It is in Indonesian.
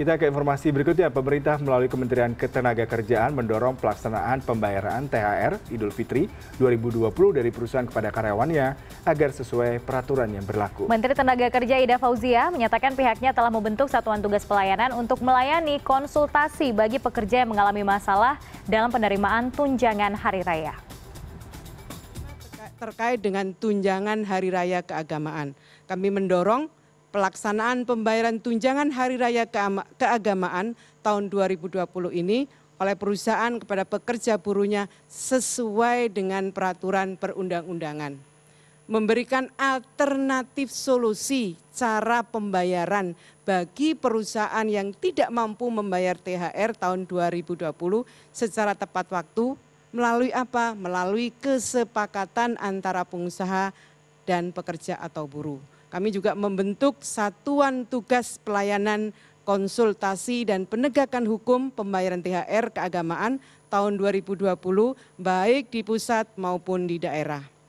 Kita ke informasi berikutnya. Pemerintah melalui Kementerian Ketenagakerjaan mendorong pelaksanaan pembayaran THR Idul Fitri 2020 dari perusahaan kepada karyawannya agar sesuai peraturan yang berlaku. Menteri Tenaga Kerja Ida Fauzia menyatakan pihaknya telah membentuk satuan tugas pelayanan untuk melayani konsultasi bagi pekerja yang mengalami masalah dalam penerimaan tunjangan hari raya. Terkait dengan tunjangan hari raya keagamaan, kami mendorong pelaksanaan pembayaran tunjangan hari raya keagamaan tahun 2020 ini oleh perusahaan kepada pekerja buruhnya sesuai dengan peraturan perundang-undangan. Memberikan alternatif solusi cara pembayaran bagi perusahaan yang tidak mampu membayar THR tahun 2020 secara tepat waktu melalui apa? Melalui kesepakatan antara pengusaha dan pekerja atau buruh. Kami juga membentuk satuan tugas pelayanan konsultasi dan penegakan hukum pembayaran THR keagamaan tahun 2020 baik di pusat maupun di daerah.